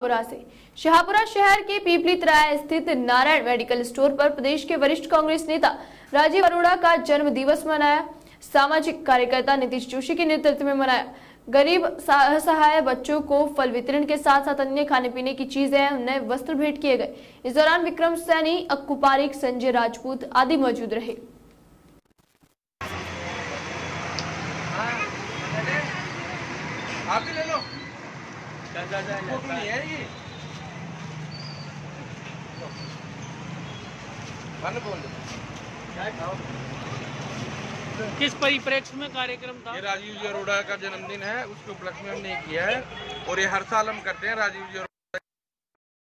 शाहपुरा शहर के पीपली तराया स्थित नारायण मेडिकल स्टोर पर प्रदेश के वरिष्ठ कांग्रेस नेता राजीव अरोड़ा का जन्म दिवस मनाया। सामाजिक कार्यकर्ता नीतीश जोशी के नेतृत्व में मनाया। गरीब असहाय बच्चों को फल वितरण के साथ साथ अन्य खाने पीने की चीजें, उन्हें वस्त्र भेंट किए गए। इस दौरान विक्रम सैनी, अक्कू पारिक, संजय राजपूत आदि मौजूद रहे। आप ही ले लो। नहीं है ये। किस परिप्रेक्ष्य में कार्यक्रम था? ये राजीव जी अरोड़ा का जन्मदिन है, उसके उपलक्ष्य में हमने किया है और ये हर साल हम करते हैं। राजीव जी